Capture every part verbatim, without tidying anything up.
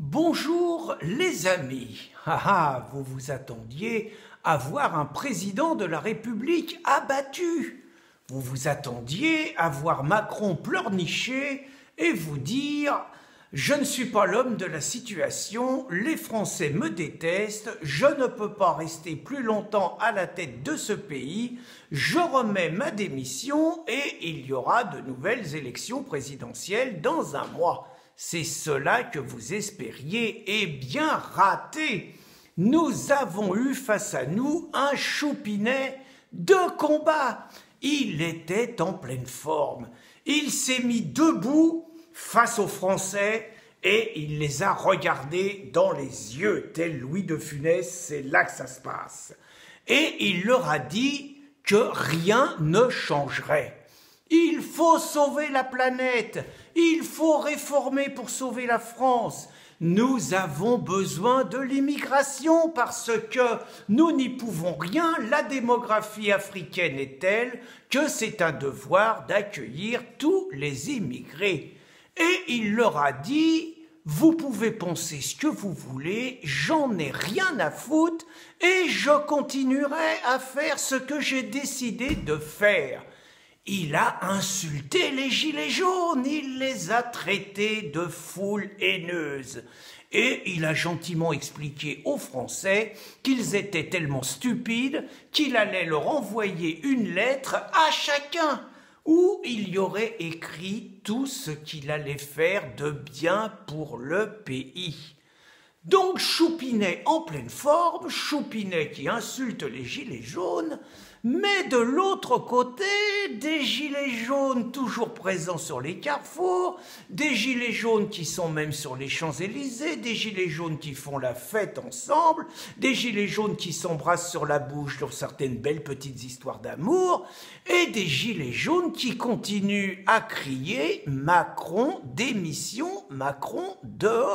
Bonjour les amis. Ah ah, vous vous attendiez à voir un président de la République abattu. Vous vous attendiez à voir Macron pleurnicher et vous dire « Je ne suis pas l'homme de la situation, les Français me détestent, je ne peux pas rester plus longtemps à la tête de ce pays, je remets ma démission et il y aura de nouvelles élections présidentielles dans un mois. » C'est cela que vous espériez, et bien raté. Nous avons eu face à nous un Choupinet de combat. Il était en pleine forme. Il s'est mis debout face aux Français et il les a regardés dans les yeux, tel Louis de Funès, c'est là que ça se passe. Et il leur a dit que rien ne changerait. Il faut sauver la planète, il faut réformer pour sauver la France. Nous avons besoin de l'immigration parce que nous n'y pouvons rien. La démographie africaine est telle que c'est un devoir d'accueillir tous les immigrés. Et il leur a dit « Vous pouvez penser ce que vous voulez, j'en ai rien à foutre et je continuerai à faire ce que j'ai décidé de faire. » Il a insulté les gilets jaunes, il les a traités de foule haineuse. Et il a gentiment expliqué aux Français qu'ils étaient tellement stupides qu'il allait leur envoyer une lettre à chacun où il y aurait écrit tout ce qu'il allait faire de bien pour le pays. Donc Choupinet en pleine forme, Choupinet qui insulte les gilets jaunes, mais de l'autre côté, des gilets jaunes toujours présents sur les carrefours, des gilets jaunes qui sont même sur les Champs-Élysées, des gilets jaunes qui font la fête ensemble, des gilets jaunes qui s'embrassent sur la bouche sur certaines belles petites histoires d'amour, et des gilets jaunes qui continuent à crier « Macron démission, Macron dehors ».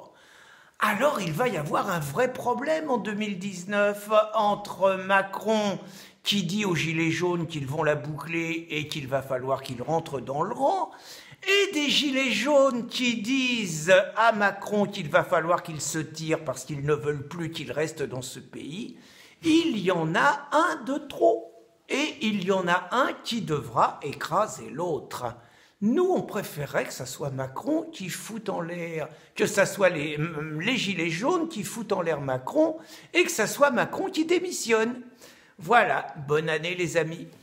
Alors il va y avoir un vrai problème en deux mille dix-neuf entre Macron qui dit aux gilets jaunes qu'ils vont la boucler et qu'il va falloir qu'ils rentrent dans le rang, et des gilets jaunes qui disent à Macron qu'il va falloir qu'il se tire parce qu'ils ne veulent plus qu'il reste dans ce pays. Il y en a un de trop et il y en a un qui devra écraser l'autre. Nous, on préférait que ça soit Macron qui foute en l'air, que ça soit les, les gilets jaunes qui foutent en l'air Macron et que ça soit Macron qui démissionne. Voilà, bonne année les amis.